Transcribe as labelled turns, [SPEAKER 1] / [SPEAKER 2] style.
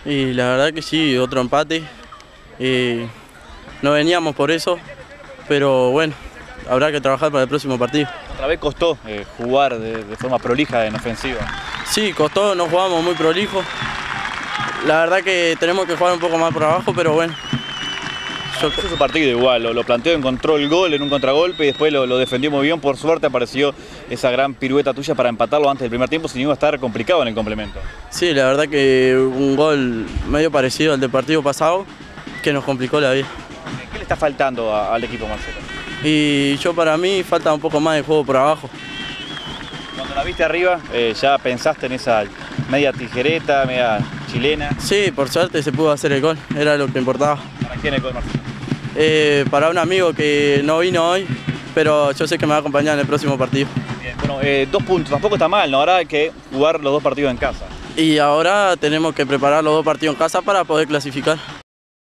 [SPEAKER 1] Y la verdad que sí, otro empate. No veníamos por eso, pero bueno, habrá que trabajar para el próximo partido.
[SPEAKER 2] Otra vez costó jugar de forma prolija en ofensiva.
[SPEAKER 1] Sí, costó, no jugamos muy prolijo. La verdad que tenemos que jugar un poco más por abajo, pero bueno.
[SPEAKER 2] Fue su partido igual, lo planteó, encontró el gol en un contragolpe y después lo defendió muy bien. Por suerte apareció esa gran pirueta tuya para empatarlo antes del primer tiempo, sin iba a estar complicado en el complemento.
[SPEAKER 1] Sí, la verdad que un gol medio parecido al del partido pasado, que nos complicó la vida.
[SPEAKER 2] ¿Qué le está faltando al equipo, Marcelo?
[SPEAKER 1] Y para mí falta un poco más de juego por abajo.
[SPEAKER 2] Cuando la viste arriba, ya pensaste en esa media tijereta, media chilena.
[SPEAKER 1] Sí, por suerte se pudo hacer el gol, era lo que importaba.
[SPEAKER 2] ¿Para quién el gol, Marcelo?
[SPEAKER 1] Para un amigo que no vino hoy, pero yo sé que me va a acompañar en el próximo partido.
[SPEAKER 2] Bien, bueno, 2 puntos, tampoco está mal, ¿no? Ahora hay que jugar los 2 partidos en casa.
[SPEAKER 1] Y ahora tenemos que preparar los 2 partidos en casa para poder clasificar.